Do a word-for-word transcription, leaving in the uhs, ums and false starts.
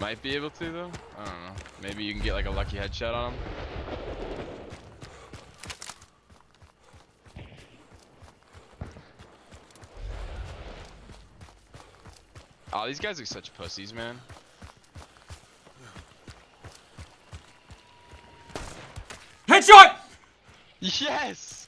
Might be able to though. I don't know. Maybe you can get like a lucky headshot on him. Oh, these guys are such pussies, man. Headshot! Yes!